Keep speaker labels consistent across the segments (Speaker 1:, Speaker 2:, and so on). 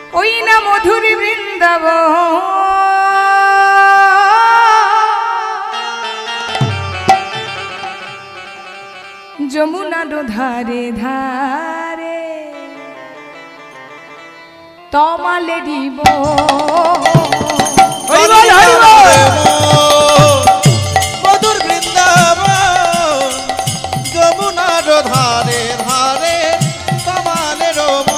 Speaker 1: ওই না মধুর বৃন্দাবন যমুনার ধারে ধারে তমালে দিব
Speaker 2: মধুর বৃন্দাবন যমুনার ধারে ধারে তমালে রব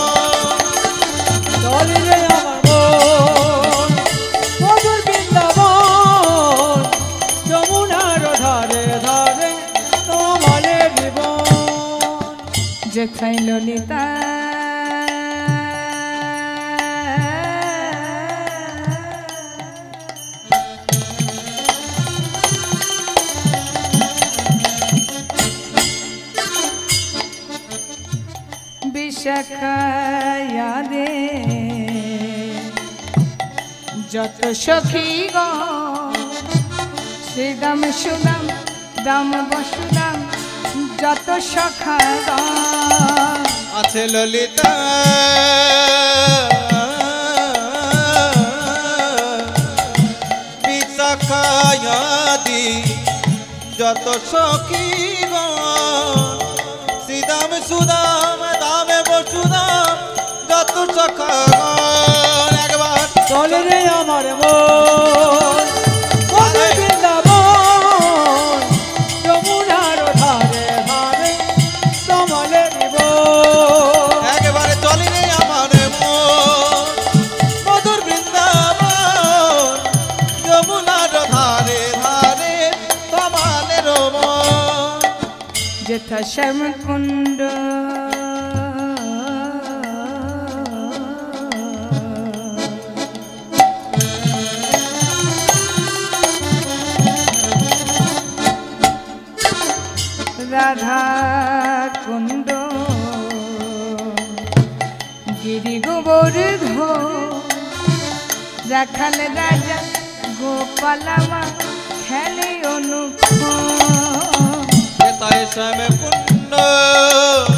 Speaker 3: চলে রে আমার মন মধুর বৃন্দাবন যমুনার ধারে ধারে তমালে দিব
Speaker 1: যেথায় ললিতা বিশাখায়াদে যত সখী গো শ্রীদাম সুদাম দাম বসুদাম যত সখা গো
Speaker 2: আছে ললিতা বিশাখায়াদি যত সখী গো শ্রীদাম সুদাম দামে বসুদাম যত সখা একবার
Speaker 3: চলে রে আমার মন মধুর বৃন্দাবন যমুনার ধারে ধারে তমালে দিব
Speaker 2: একবারে চলে রে আমার মন মধুর বৃন্দাবন যমুনার ধারে ধারে তমালে রব
Speaker 1: যেথা শ্যাম কুণ্ড রাধা কুণ্ড গিরি গোবর্ধ রাখাল রাজা গোপালামা খেলে অনুপ
Speaker 2: তাই শ্যাম কুণ্ড